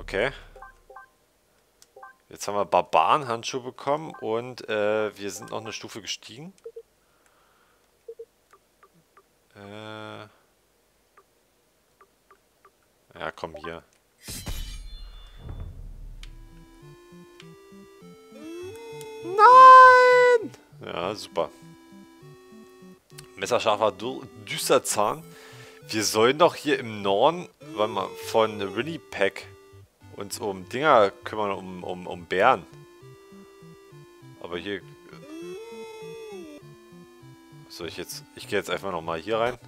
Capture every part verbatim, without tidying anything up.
Okay. Jetzt haben wir Barbarenhandschuhe bekommen und äh, wir sind noch eine Stufe gestiegen. Äh ja, komm hier. Nein! Ja, super. Messerscharfer Dü Düsterzahn. Wir sollen doch hier im Norden, warte mal, von Winnipeg uns um Dinger kümmern, um, um, um Bären. Aber hier... Soll ich jetzt... Ich gehe jetzt einfach nochmal hier rein.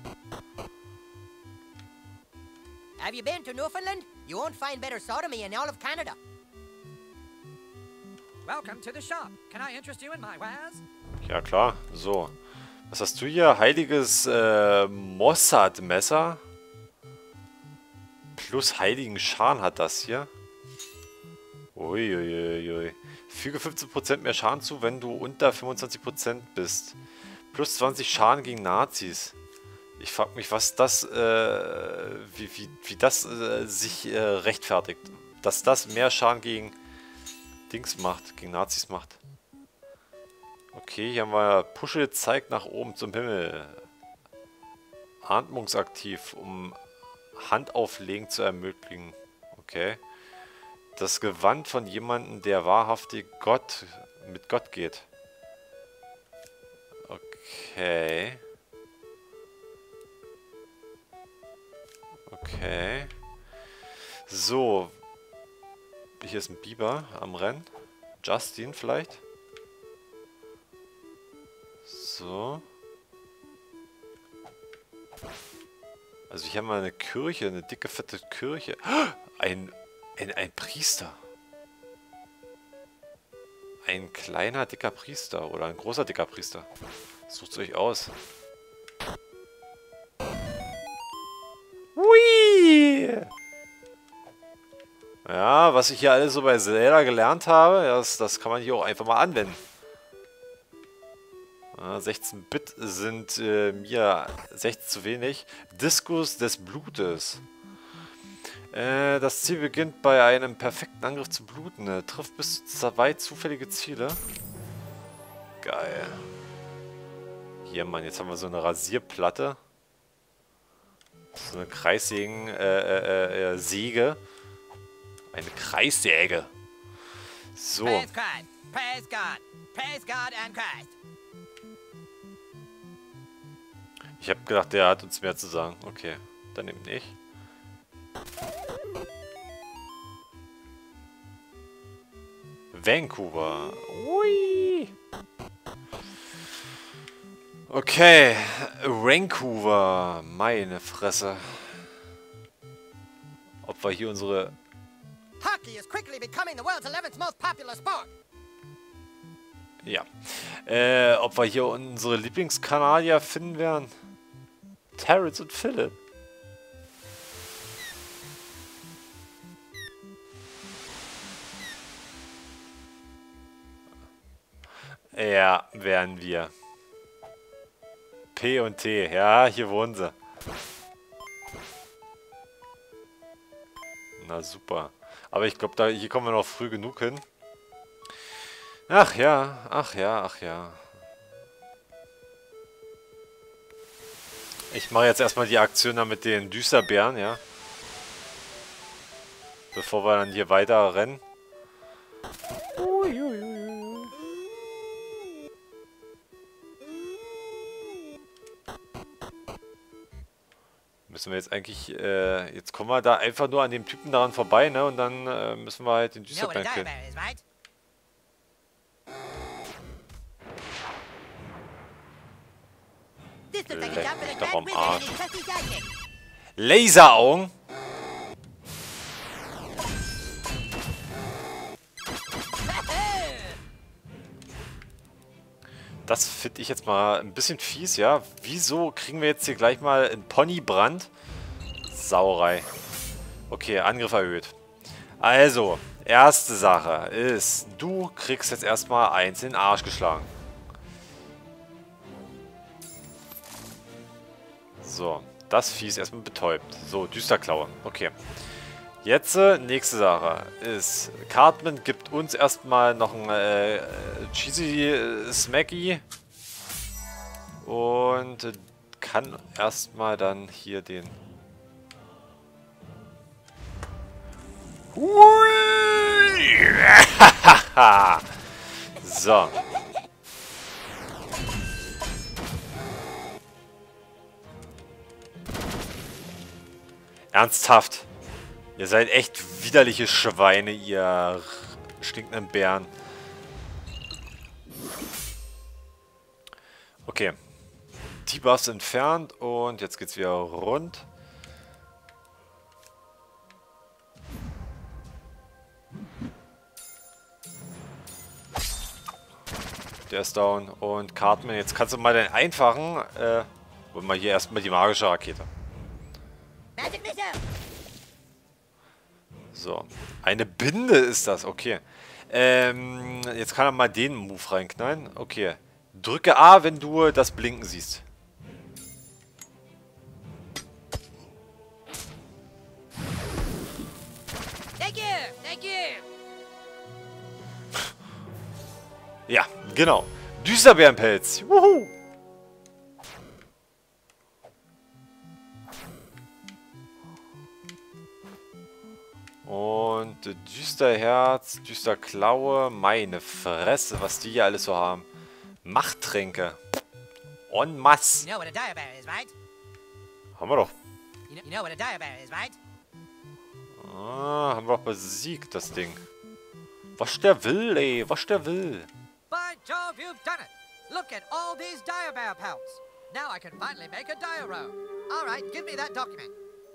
Have you been to Newfoundland? You won't find better sodomy in all of Canada. Welcome to the shop. Can I interest you in my wares? Ja klar, so. Was hast du hier? Heiliges äh, Mossad-Messer. Plus heiligen Schaden hat das hier. Uiuiui. Füge fünfzehn Prozent mehr Schaden zu, wenn du unter fünfundzwanzig Prozent bist. Plus zwanzig Schaden gegen Nazis. Ich frage mich, was das, äh, wie, wie, wie das äh, sich äh, rechtfertigt. Dass das mehr Schaden gegen Dings macht, gegen Nazis macht. Okay, hier haben wir Pusche zeigt nach oben zum Himmel. Atmungsaktiv, um Handauflegen zu ermöglichen. Okay. Das Gewand von jemandem, der wahrhaftig Gott mit Gott geht. Okay. Okay. So. Hier ist ein Biber am Rennen. Justin vielleicht. So. Also hier haben wir eine Kirche, eine dicke, fette Kirche. Ein, ein, ein Priester. Ein kleiner, dicker Priester. Oder ein großer, dicker Priester. Sucht es euch aus. Hui! Ja, was ich hier alles so bei Zelda gelernt habe, das, das kann man hier auch einfach mal anwenden. Ja, sechzehn Bit sind äh, mir sechzehn zu wenig. Diskus des Blutes. Äh, das Ziel beginnt bei einem perfekten Angriff zu bluten. Er trifft bis zu zwei zufällige Ziele. Geil. Hier, Mann, jetzt haben wir so eine Rasierplatte. So eine Kreissägen, äh, äh, äh, Säge. Eine Kreissäge. So. Praise Christ. Praise God. Praise God and Christ. Ich habe gedacht, der hat uns mehr zu sagen. Okay, dann eben nicht. Vancouver. Ui. Okay, Vancouver. Meine Fresse. Ob wir hier unsere... Hockey is quickly becoming the world's eleventh most popular sport. Ja. Äh, ob wir hier unsere Lieblingskanadier finden werden? Terrence und Philipp. Ja, werden wir. P und T. Ja, hier wohnen sie. Na super. Aber ich glaube, da hier kommen wir noch früh genug hin. Ach ja, ach ja, ach ja. Ich mache jetzt erstmal die Aktion da mit den Düsterbären, ja. Bevor wir dann hier weiter rennen. Uiuiui. Müssen wir jetzt eigentlich, äh, jetzt kommen wir da einfach nur an dem Typen daran vorbei, ne? Und dann äh, müssen wir halt den You know what a Düsterbären killen. diabear is, right? This looks like a job for the Leck mich doch Grand am Wizard and Arsch. his trusty sidekick. Laseraugen? Das finde ich jetzt mal ein bisschen fies, ja. Wieso kriegen wir jetzt hier gleich mal einen Ponybrand? Sauerei. Okay, Angriff erhöht. Also, erste Sache ist, du kriegst jetzt erstmal eins in den Arsch geschlagen. So, das Vieh ist erstmal betäubt. So, Düsterklaue. Okay. Jetzt, äh, nächste Sache ist, Cartman gibt uns erstmal noch ein äh, Cheesy äh, Smacky und äh, kann erstmal dann hier den... Hui! So. Ernsthaft. Ihr seid echt widerliche Schweine, ihr stinkenden Bären. Okay. Die Buffs entfernt und jetzt geht's wieder rund. Der ist down. Und Cartman, jetzt kannst du mal den einfachen, äh, und mal hier erstmal die magische Rakete. Magic missile! So. Eine Binde ist das, okay. Ähm, jetzt kann er mal den Move reinknallen. Okay. Drücke A, wenn du das Blinken siehst. Thank you! Thank you! Ja, genau. Düsterbärenpelz. Wuhu! Und äh, Düsterherz, Düsterklaue, meine Fresse, was die hier alles so haben. Machttränke. En masse. You know what a direbear is, right? Haben wir doch. You know, you know what a direbear is, right? Ah, haben wir doch besiegt, das Ding. Was der will, ey. Was der will. By Jove, you've done it! Look at all these direbear pelts. Now I can finally make a diorobe. All right, give me that document.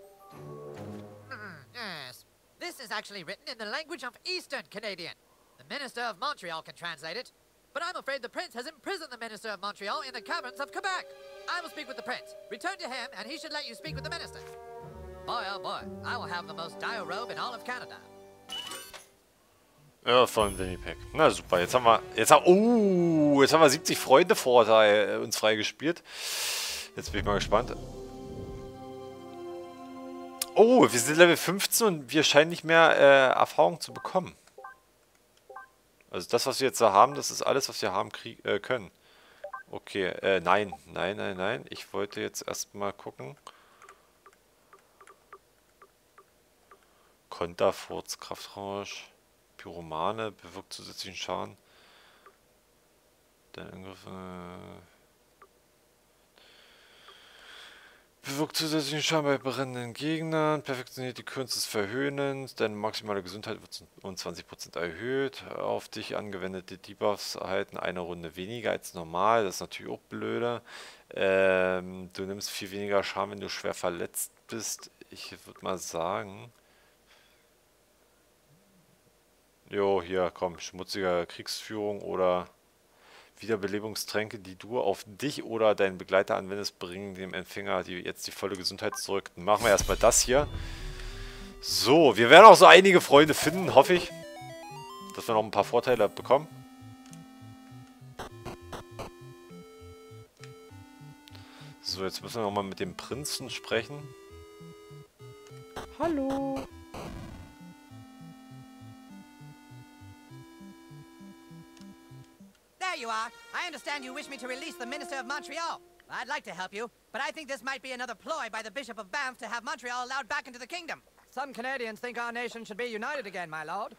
Mm, yes. This is actually written in the language of Eastern Canadian. The Minister of Montreal can translate it, but I'm afraid the Prince has imprisoned the Minister of Montreal in the caverns of Quebec. I will speak with the Prince. Return to him, and he should let you speak with the Minister. Boy, oh boy, I will have the most diorobe in all of Canada. Ja, von Winnipeg. Na super, jetzt haben wir. Jetzt haben, oh, jetzt haben wir siebzig Freunde Vorteil äh, uns freigespielt. Jetzt bin ich mal gespannt. Oh, wir sind Level fünfzehn und wir scheinen nicht mehr äh, Erfahrung zu bekommen. Also das, was wir jetzt da haben, das ist alles, was wir haben krieg äh, können. Okay, äh, nein, nein, nein, nein. Ich wollte jetzt erstmal gucken. Konterfurz, Kraftrausch, Pyromane, bewirkt zusätzlichen Schaden. Der Angriff, äh bewirkt zusätzlichen Schaden bei brennenden Gegnern, perfektioniert die Kunst des Verhöhnens, deine maximale Gesundheit wird um zwanzig Prozent erhöht, auf dich angewendete Debuffs erhalten eine Runde weniger als normal, das ist natürlich auch blöde. Ähm, du nimmst viel weniger Schaden, wenn du schwer verletzt bist. Ich würde mal sagen... Jo, hier, komm, schmutzige Kriegsführung oder... Wiederbelebungstränke, die du auf dich oder deinen Begleiter anwendest, bringen dem Empfänger die, jetzt die volle Gesundheit zurück. Dann machen wir erstmal das hier. So, wir werden auch so einige Freunde finden, hoffe ich. Dass wir noch ein paar Vorteile bekommen. So, jetzt müssen wir nochmal mit dem Prinzen sprechen. Hallo. There you are. I understand you wish me to release the Minister of Montreal. I'd like to help you, but I think this might be another ploy by the Bishop of Banff to have Montreal allowed back into the kingdom. Some Canadians think our nation should be united again, my lord.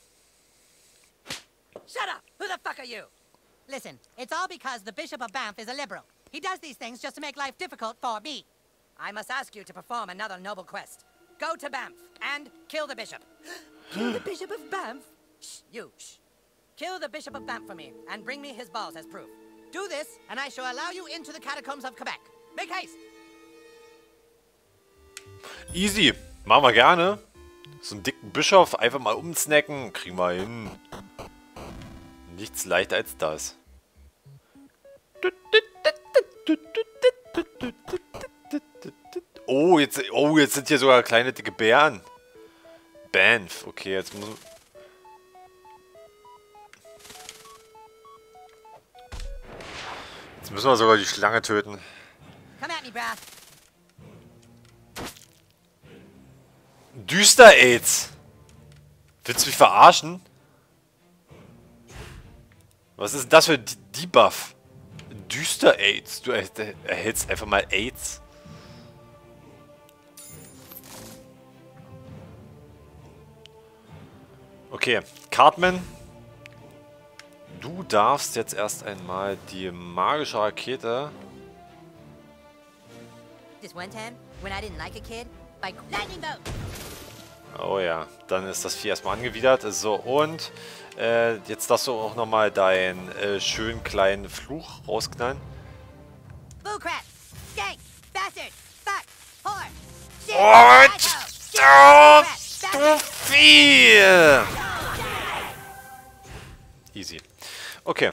Shut up! Who the fuck are you? Listen, it's all because the Bishop of Banff is a liberal. He does these things just to make life difficult for me. I must ask you to perform another noble quest. Go to Banff and kill the bishop. Kill the Bishop of Banff? Shh, you, shh. Kill the Bishop of Banff for me, and bring me his balls as proof. Do this, and I shall allow you into the catacombs of Quebec. Make haste! Easy. Machen wir gerne. So einen dicken Bischof einfach mal umsnacken. Kriegen wir hin. Nichts leichter als das. Oh, jetzt, oh, jetzt sind hier sogar kleine dicke Bären. Banff. Okay, jetzt muss... Jetzt müssen wir sogar die Schlange töten. Come at me, brah. Düster-Aids. Willst du mich verarschen? Was ist denn das für ein Debuff? Düster-Aids. Du erhältst einfach mal Aids. Okay, Cartman. Du darfst jetzt erst einmal die magische Rakete... This one time, when I didn't like a kid, by lightning bolt. Oh ja, dann ist das Vieh erstmal angewidert. So, und äh, jetzt darfst du auch nochmal deinen äh, schönen kleinen Fluch rausknallen. Bullcrap! Skank! Bastard! Fuck! Whore! Shit! Und... Psycho! Shit! Oh, Bullcrap! du Vieh! Easy. Okay.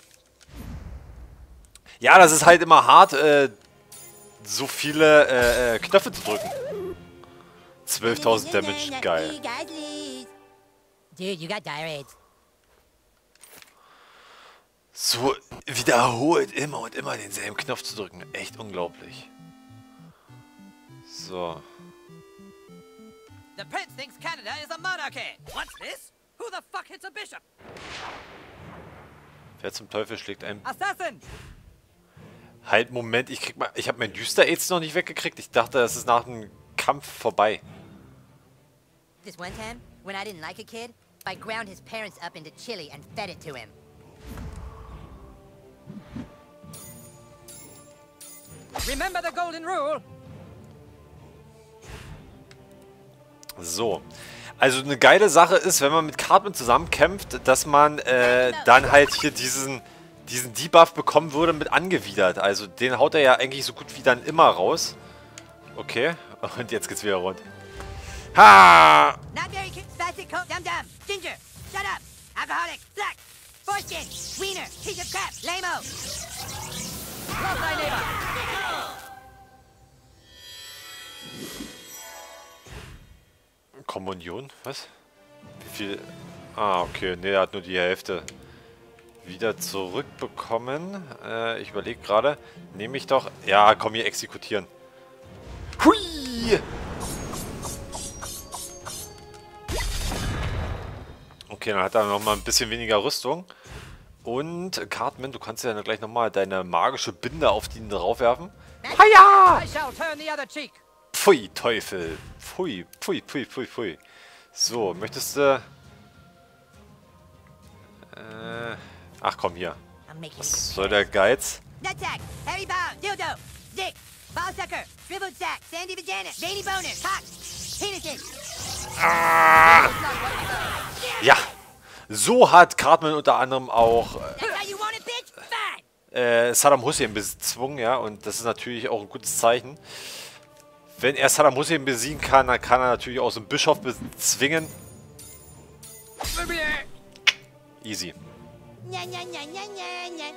Ja, das ist halt immer hart, äh, so viele äh, äh, Knöpfe zu drücken. zwölftausend Damage, geil. Dude, you got dire aids. So wiederholt immer und immer denselben Knopf zu drücken. Echt unglaublich. So. The prince thinks Canada is a monarchy. What's this? Who the fuck hits a bishop? Wer zum Teufel schlägt ein... Assassin! Halt, Moment, ich krieg mal... Ich habe mein Düster-Aids noch nicht weggekriegt. Ich dachte, es ist nach dem Kampf vorbei. This one time, when I didn't like a kid, I ground his parents up into chili and fed it to him. Remember the golden rule? So. Also eine geile Sache ist, wenn man mit Cartman zusammenkämpft, dass man äh, dann halt hier diesen, diesen Debuff bekommen würde mit angewidert. Also den haut er ja eigentlich so gut wie dann immer raus. Okay. Und jetzt geht's wieder rund. Ha! Not very cute, spastic, coat, dum dum. Ginger, shut up. Alcoholic, black. Foreskin, wiener, piece of crap, lame-o. Love thy neighbor! Kommunion? Was? Wie viel? Ah, okay. Ne, er hat nur die Hälfte wieder zurückbekommen. Äh, ich überlege gerade. Nehme ich doch... Ja, komm hier exekutieren. Hui! Okay, dann hat er noch mal ein bisschen weniger Rüstung. Und Cartman, du kannst ja gleich noch mal deine magische Binde auf ihn draufwerfen. Haja! I shall turn the other cheek. Pfui, Teufel. Pfui, pfui, pfui, pfui, pfui. So, möchtest du... Äh, ach komm, hier. I'm making Was soll der Geiz? Nutsack, heavy bow, dildo, dick, ballsucker, shriveled sack, sandy vagina, veiny boner, cock, penises. Ah! Ja, so hat Cartman unter anderem auch That's how you want it, bitch? Fine. äh, Saddam Hussein bezwungen, ja, und das ist natürlich auch ein gutes Zeichen. Wenn er Saddam Hussein besiegen kann, dann kann er natürlich auch so einen Bischof bezwingen. Easy. Nya, nya, nya, nya, nya, nya.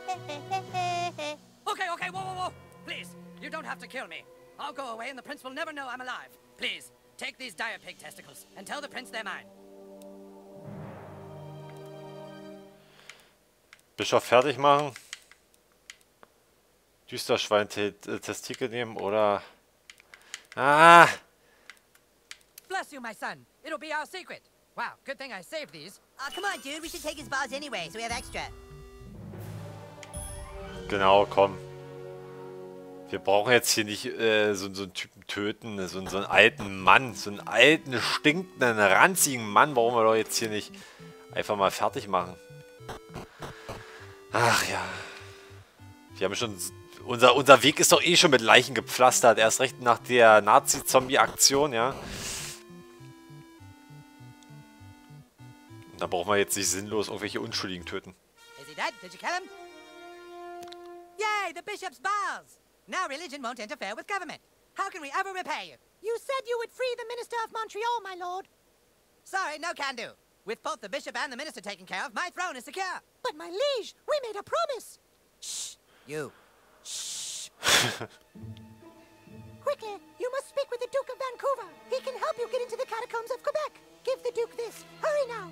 Okay, okay, whoa, whoa, whoa. Please, you don't have to kill me. I'll go away and the prince will never know I'm alive. Please, take these dire pig testicles and tell the prince they're mine. Bischof fertig machen. Düsterschwein-Testikel nehmen oder... Ah! Bless you, my son. It'll be our secret. Wow, good thing I saved these. Oh, come on, dude. We should take his balls anyway, so we have extra. Genau, komm. Wir brauchen jetzt hier nicht äh, so, so einen Typen töten, so, so einen alten Mann, so einen alten, stinkenden, ranzigen Mann, brauchen wir doch jetzt hier nicht einfach mal fertig machen. Ach ja. Wir haben schon... Unser, unser Weg ist doch eh schon mit Leichen gepflastert, erst recht nach der Nazi-Zombie-Aktion, ja. Da brauchen wir jetzt nicht sinnlos irgendwelche Unschuldigen töten. Is he dead? Did you kill him? Yay, the bishop's balls! Now religion won't interfere with government. How can we ever repay you? You said you would free the minister of Montreal, my lord. Sorry, no can do. With both the bishop and the minister taken care of, my throne is secure. But my liege, we made a promise. Shh, you. Shh. Quickly, you must speak with the Duke of Vancouver. He can help you get into the catacombs of Quebec. Give the Duke this. Hurry now.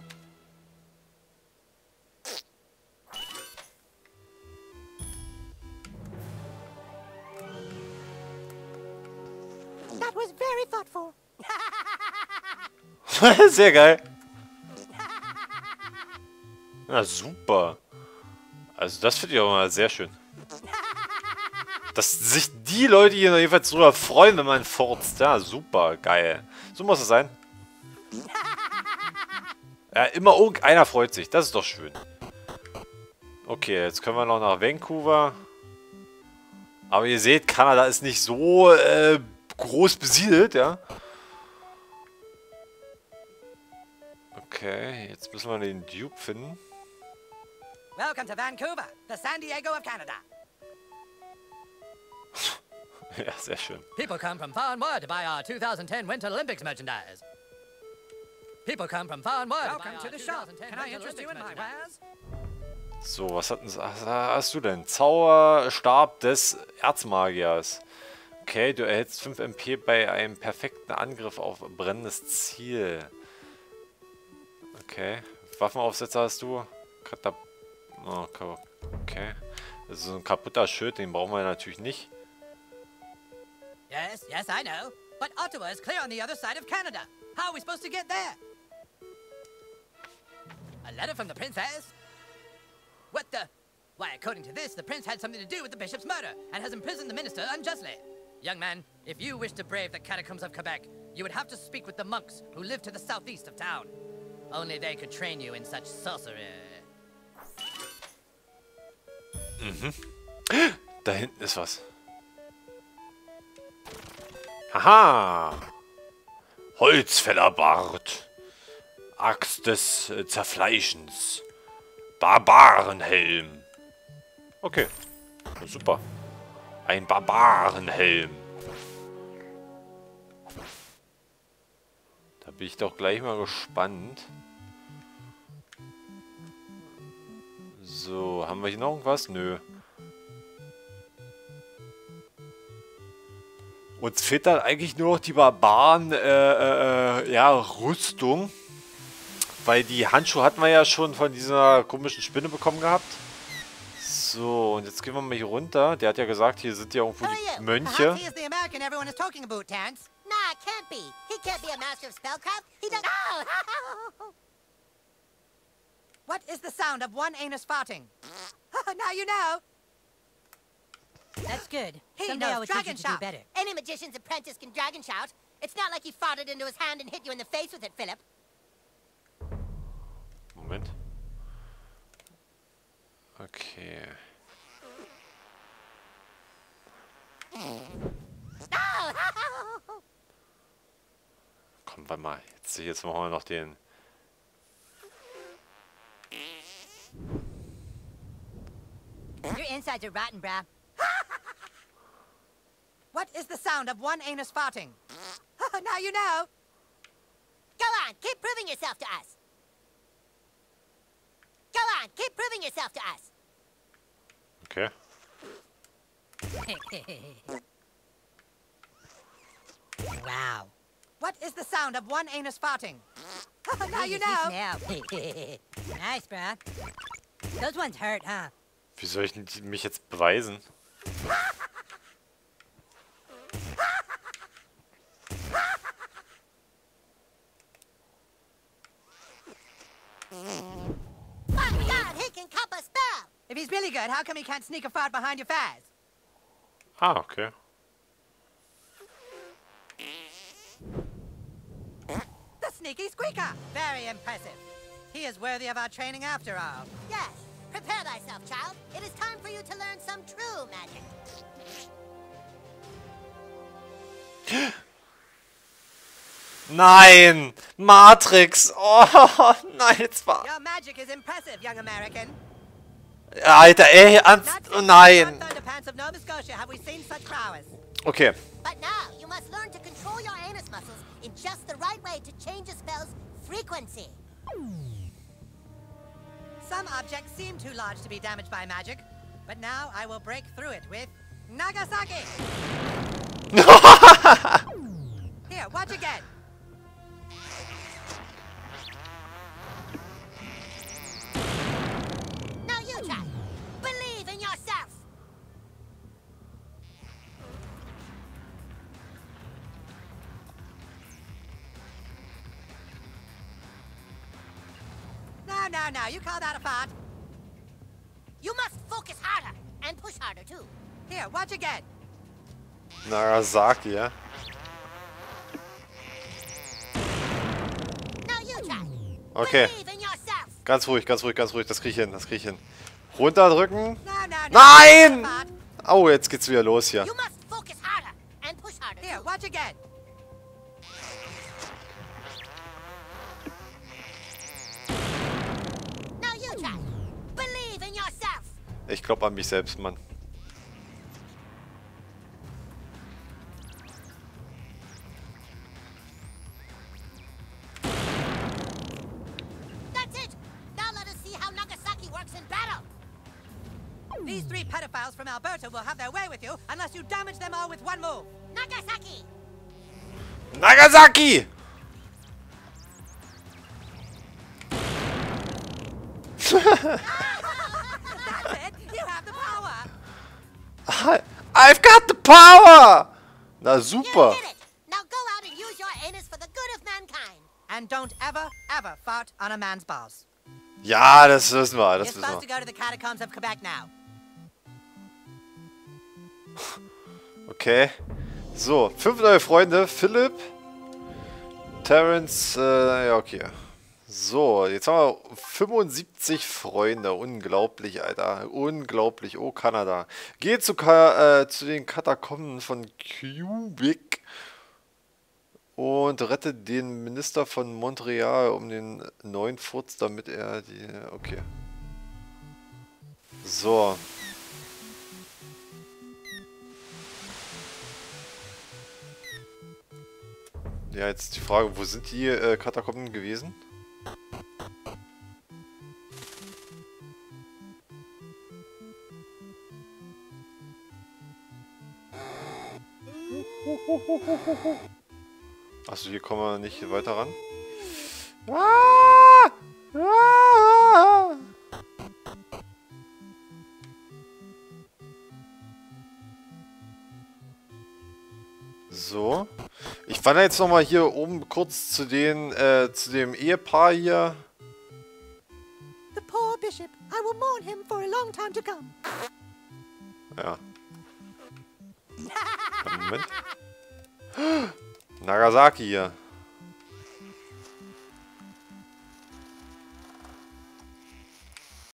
That was very thoughtful. Sehr geil. Na super. Also das finde ich auch mal sehr schön. Dass sich die Leute hier jedenfalls drüber freuen, wenn man furzt. Ja, super geil. So muss es sein. Ja, immer irgendeiner freut sich. Das ist doch schön. Okay, jetzt können wir noch nach Vancouver. Aber ihr seht, Kanada ist nicht so äh, groß besiedelt, ja. Okay, jetzt müssen wir den Duke finden. Welcome to Vancouver, the San Diego of Canada. Ja, sehr schön. People come from far and wide to buy our two thousand ten Winter Olympics merchandise. People come from far and wide Welcome to the shop. Can I interest you in my wares? So, was hat denn, was hast du denn? Zauberstab des Erzmagiers. Okay, du erhältst fünf M P bei einem perfekten Angriff auf brennendes Ziel. Okay. Waffenaufsetzer hast du? Katap oh, okay. Das ist so ein kaputter Schild, den brauchen wir natürlich nicht. Yes, yes, I know. But Ottawa is clear on the other side of Canada. How are we supposed to get there? A letter from the princess? What the? Why, according to this, the prince had something to do with the bishop's murder and has imprisoned the minister unjustly. Young man, if you wish to brave the catacombs of Quebec, you would have to speak with the monks who live to the southeast of town. Only they could train you in such sorcery. Mhm. Da hinten ist was. Haha! Holzfällerbart. Axt des äh, Zerfleischens. Barbarenhelm. Okay. Super. Ein Barbarenhelm. Da bin ich doch gleich mal gespannt. So, haben wir hier noch irgendwas? Nö. Uns fehlt dann eigentlich nur noch die Barbaren, äh, äh, ja, Rüstung. Weil die Handschuhe hatten wir ja schon von dieser komischen Spinne bekommen gehabt. So, und jetzt gehen wir mal hier runter. Der hat ja gesagt, hier sind ja irgendwo die Mönche. Perhaps he is the American everyone is talking about, Terrence. Nah, it can't be. He can't be a master of spellcraft. He doesn't. Oh! What is the sound of one anus farting? Now you know. That's good. He Someday I knows would teach you dragon to do shout. better. Any magician's apprentice can dragon shout. It's not like he farted into his hand and hit you in the face with it, Philip. Moment. Okay. Komm, warte mal. Jetzt, jetzt machen wir noch den... Your insides are rotten, brah. What is the sound of one anus farting? Now you know. Go on, keep proving yourself to us. Go on, keep proving yourself to us. Okay. Wow. What is the sound of one anus farting? Now you know. Now. Nice, bruh. Those ones hurt, huh? Wie soll ich denn die- mich jetzt beweisen? My God, he can cup a spell. If he's really good, how come he can't sneak a fart behind your faz? Ah, okay. The sneaky squeaker. Very impressive. He is worthy of our training after all. Yes. Prepare thyself, child. It is time for you to learn some true magic. Nein! Matrix! Oh, nein, jetzt war... Your magic is impressive, young American. Alter, ey, ernst? Not Oh, since nein! the Thunderpants of Nova Scotia have we seen such prowess. Okay. But now, you must learn to control your anus muscles in just the right way to change a spell's frequency. Some objects seem too large to be damaged by magic, but now I will break through it with Nagasaki. Here, watch again. Now you try. Believe in yourself. no, no. You call that a fart? You must focus harder and push harder too. Here, watch again. Nagasaki, ja? Now you try. Okay. Believe in yourself. Ganz ruhig, ganz ruhig, ganz ruhig. Das krieg ich hin, das krieg ich hin. Runterdrücken. No, no, no. Nein! Fart. Oh, jetzt geht's wieder los hier. You must focus harder and push harder Here, too. watch again. Now you try. Believe in yourself. Ich glaub an mich selbst, Mann. That's it. Now let us see how Nagasaki works in battle. These three pedophiles from Alberta will have their way with you unless you damage them all with one move. Nagasaki. Nagasaki! That's it. You have the power. I've got the power! Na You super. did it. Now go out and use your anus for the good of mankind. And don't ever, ever fart on a man's balls. Ja, das wissen wir, You're das wissen supposed to wir. go to the catacombs of Quebec now. Okay. So, fünf neue Freunde. Philipp. Terrence, äh, ja, okay. So, jetzt haben wir fünfundsiebzig Freunde. Unglaublich, Alter. Unglaublich. Oh, Kanada. Geh zu, Ka äh, zu den Katakomben von Quebec und rette den Minister von Montreal um den neuen Furz, damit er die... Okay. So. Ja, jetzt die Frage, wo sind die äh, Katakomben gewesen? Achso, hier kommen wir nicht weiter ran. Ah! Ah! So. Ich wandere jetzt nochmal hier oben kurz zu den, äh, zu dem Ehepaar hier. The poor bishop. I will mourn him for a long time to come. Ja. Moment. Nagasaki hier.